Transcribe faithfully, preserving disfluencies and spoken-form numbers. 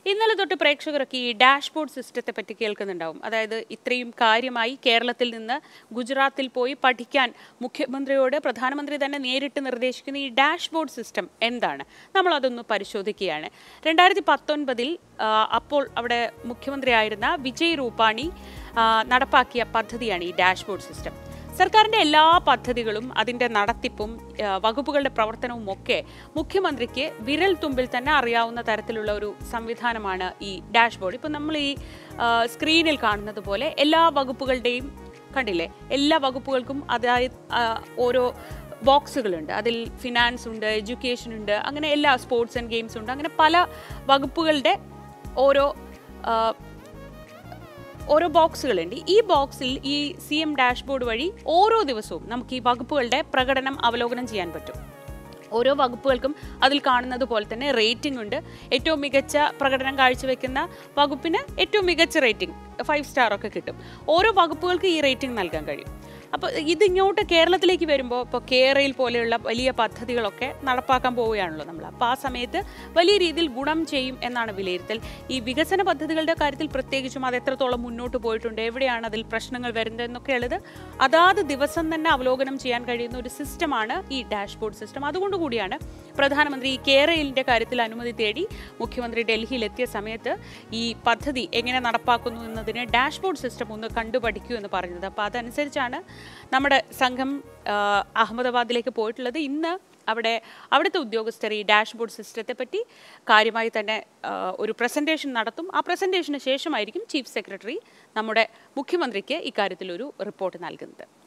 ഇന്നലെ തൊട്ട് പ്രേക്ഷകരൊക്കെ ഈ ഡാഷ്ബോർഡ് സിസ്റ്റത്തെ പറ്റി കേൾക്കുന്നുണ്ടാവും. അതായത് ഇത്രയും കാര്യമായി കേരളത്തിൽ നിന്ന് ഗുജറാത്തിൽ പോയി പഠിക്കാൻ മുഖ്യമന്ത്രിയോട് പ്രധാനമന്ത്രി തന്നെ നേരിട്ട് നിർദ്ദേശിക്കുന്ന ഈ ഡാഷ്ബോർഡ് സിസ്റ്റം എന്താണ്? നമ്മളതൊന്ന് പരിശോധിക്കുകയാണ്. രണ്ടായിരത്തി പത്തൊൻപതിൽ അപ്പോൾ അവിടെ മുഖ്യമന്ത്രിയായിരുന്ന വിജയ് രൂപാണി നടപ്പാക്കിയ പദ്ധതിയാണ് ഈ ഡാഷ്ബോർഡ് സിസ്റ്റം. സർക്കാരിൻ്റെ എല്ലാ പദ്ധതികളും അതിൻ്റെ നടത്തിപ്പും വകുപ്പുകളുടെ പ്രവർത്തനവും ഒക്കെ മുഖ്യമന്ത്രിക്ക് വിരൽ തുമ്പിൽ തന്നെ അറിയാവുന്ന തരത്തിലുള്ള ഒരു സംവിധാനമാണ് ഈ ഡാഷ്ബോർഡ്. ഇപ്പം നമ്മൾ ഈ സ്ക്രീനിൽ കാണുന്നത് പോലെ എല്ലാ വകുപ്പുകളുടെയും കണ്ടില്ലേ, എല്ലാ വകുപ്പുകൾക്കും അതായത് ഓരോ ബോക്സുകളുണ്ട്. അതിൽ ഫിനാൻസ് ഉണ്ട്, എഡ്യൂക്കേഷൻ ഉണ്ട്, അങ്ങനെ എല്ലാ സ്പോർട്സ് ആൻഡ് ഗെയിംസ് ഉണ്ട്. അങ്ങനെ പല വകുപ്പുകളുടെ ഓരോ ഓരോ ബോക്സുകളുണ്ട്. ഈ ബോക്സിൽ ഈ സി എം ഡാഷ്ബോർഡ് വഴി ഓരോ ദിവസവും നമുക്ക് ഈ വകുപ്പുകളുടെ പ്രകടനം അവലോകനം ചെയ്യാൻ പറ്റും. ഓരോ വകുപ്പുകൾക്കും അതിൽ കാണുന്നത് പോലെ തന്നെ റേറ്റിംഗ് ഉണ്ട്. ഏറ്റവും മികച്ച പ്രകടനം കാഴ്ചവെക്കുന്ന വകുപ്പിന് ഏറ്റവും മികച്ച റേറ്റിംഗ് ഫൈവ് സ്റ്റാർ ഒക്കെ കിട്ടും. ഓരോ വകുപ്പുകൾക്ക് ഈ റേറ്റിംഗ് നൽകാൻ കഴിയും. അപ്പോൾ ഇതിങ്ങോട്ട് കേരളത്തിലേക്ക് വരുമ്പോൾ ഇപ്പോൾ കേരയിൽ പോലെയുള്ള വലിയ പദ്ധതികളൊക്കെ നടപ്പാക്കാൻ പോവുകയാണല്ലോ നമ്മൾ. അപ്പോൾ ആ സമയത്ത് വലിയ രീതിയിൽ ഗുണം ചെയ്യും എന്നാണ് വിലയിരുത്തൽ. ഈ വികസന പദ്ധതികളുടെ കാര്യത്തിൽ പ്രത്യേകിച്ചും അത് എത്രത്തോളം മുന്നോട്ട് പോയിട്ടുണ്ട്, എവിടെയാണ് അതിൽ പ്രശ്നങ്ങൾ വരുന്നതെന്നൊക്കെ ഉള്ളത് അതാത് ദിവസം തന്നെ അവലോകനം ചെയ്യാൻ കഴിയുന്ന ഒരു സിസ്റ്റമാണ് ഈ ഡാഷ്ബോർഡ് സിസ്റ്റം. അതുകൊണ്ട് കൂടിയാണ് പ്രധാനമന്ത്രി ഈ കേരളിൻ്റെ കാര്യത്തിൽ അനുമതി തേടി മുഖ്യമന്ത്രി ഡൽഹിയിലെത്തിയ സമയത്ത് ഈ പദ്ധതി എങ്ങനെ നടപ്പാക്കുന്നു എന്നതിന് ഡാഷ്ബോർഡ് സിസ്റ്റം ഒന്ന് കണ്ടുപഠിക്കൂ എന്ന് പറഞ്ഞത്. അപ്പോൾ അതനുസരിച്ചാണ് നമ്മുടെ സംഘം അഹമ്മദാബാദിലേക്ക് പോയിട്ടുള്ളത്. ഇന്ന് അവിടെ അവിടുത്തെ ഉദ്യോഗസ്ഥർ ഈ ഡാഷ്ബോർഡ് സിസ്റ്റത്തെ പറ്റി കാര്യമായി തന്നെ ഒരു പ്രസൻറ്റേഷൻ നടത്തും. ആ പ്രസൻറ്റേഷന് ശേഷമായിരിക്കും ചീഫ് സെക്രട്ടറി നമ്മുടെ മുഖ്യമന്ത്രിക്ക് ഇക്കാര്യത്തിലൊരു റിപ്പോർട്ട് നൽകുന്നത്.